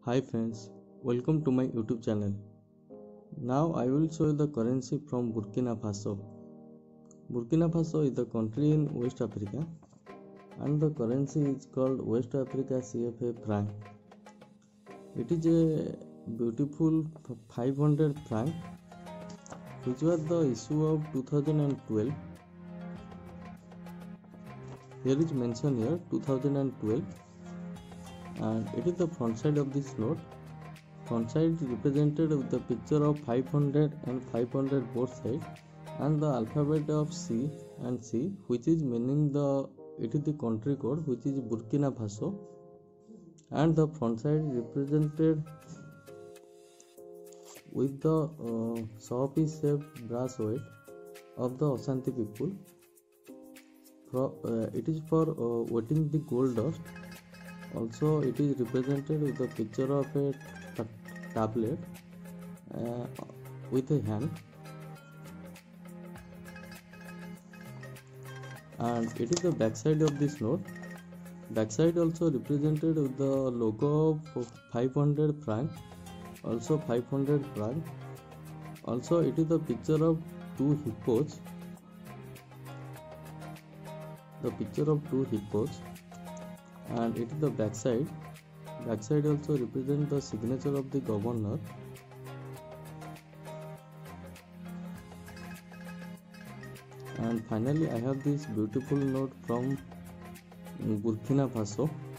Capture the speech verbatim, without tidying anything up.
Hi friends, welcome to my YouTube channel. Now I will show you the currency from Burkina Faso. Burkina Faso is the country in West Africa and the currency is called West Africa C F A franc. It is a beautiful five hundred franc which was the issue of two thousand twelve. Here is mentioned here two thousand twelve and it is the front side of this note. Front side represented with the picture of five hundred and five hundred both sides and the alphabet of C and C, which is meaning the it is the country code, which is Burkina Faso, and the front side represented with the uh, soapy shaped brass weight of the Ashanti people. Pro, uh, it is for uh, weighting the gold dust. Also it is represented with the picture of a tablet uh, with a hand, and it is the back side of this note. Back side also represented with the logo of five hundred franc, also five hundred franc. Also it is the picture of two hippos, the picture of two hippos, and it is the back side. Back side also represent the signature of the governor. And finally I have this beautiful note from Burkina Faso.